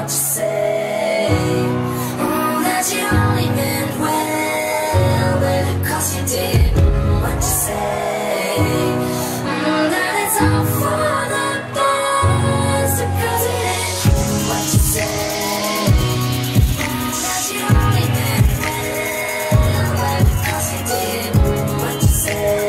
you say. That you only meant well, but 'cause you did what you say. That it's all for the best, because it ain't what you say. That you only meant well, but 'cause you did what you say.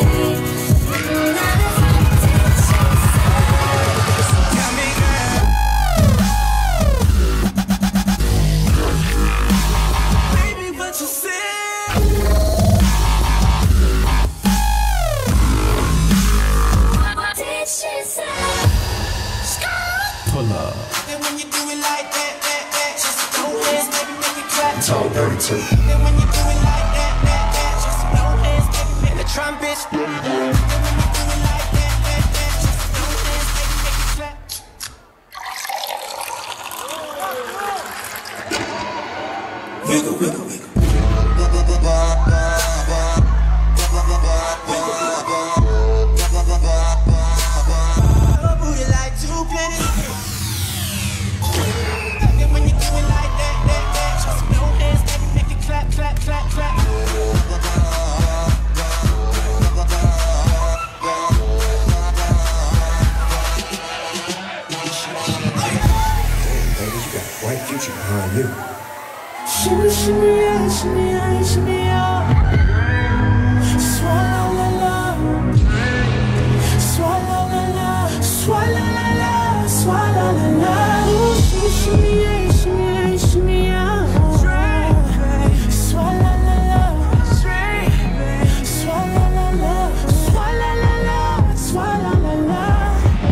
It's all dirty too. And when you do it like that, just no hands, baby, make the trumpets. And when you do it like that, just no hands, baby, make it clap. Wiggle, wiggle, wiggle. Booty like two planets. And when you do it like that, just no hands, baby, make it clap, clap, clap, clap. Baby, you got a bright future behind you. Shimmy, shimmy, yeah, shimmy, yeah, shimmy, yeah. Swallow la la, swallow la la, swallow la la, swallow la la. Ooh, shimmy, shimmy, yeah, shimmy, yeah, shimmy, yeah. Swallow la la, swallow la la, swallow la la, swallow la la.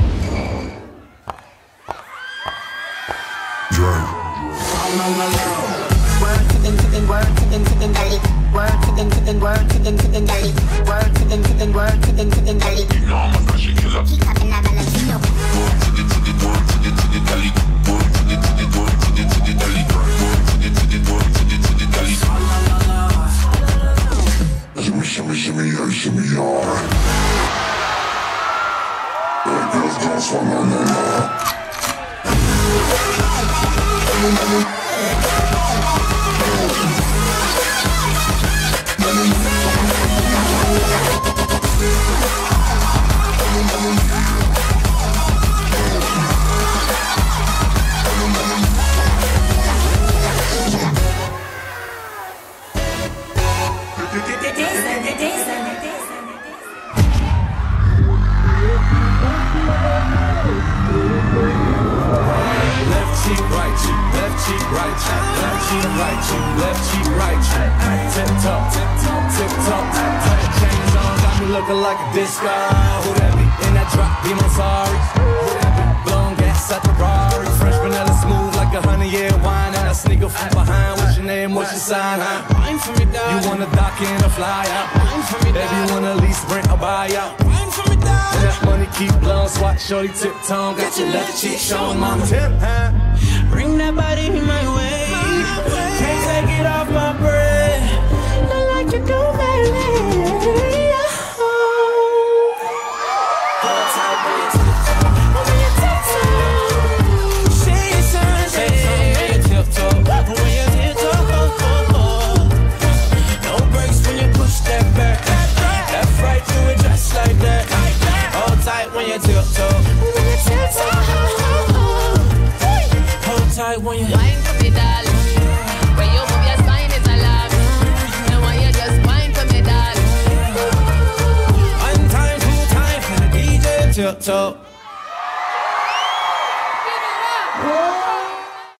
Word to them, word to them, daddy. Word to them, word to them, daddy. Word to them, word to them, daddy. You know I'm a passion killer. Keep up another Latino. Word to the dali. Word to the dali. Word to the dali. Shimmy, shimmy, shimmy, yeah, shimmy, yeah. That girl's gonna swallow la la. Left cheek, right cheek, left cheek, right cheek, left cheek, right cheek, left cheek, right cheek. Tip top, tip top, tip top. Tight chains on, got me looking like a disco. Who that be? In that drop, be my sorry. Who that be? Blown gas at the Rari. Fresh vanilla smooth like 100-year wine. And I sneak from behind. What's your name? What's your sign? Huh? Wine for me, dog. You wanna dock in or fly out? Wine for me, dog. Baby, you wanna lease, rent, or buy out? Wine for me, dog. And that money keep blowing, swat shorty tip tongue. Got your left cheek showing mama tip, huh? Bring that body my way. Can't take it off my breath. Not like you do, baby. When you wine for me, darling. When you move your spine, it's alarm. And when you just wine for me, darling. one time, two time, for the DJ tiptoe.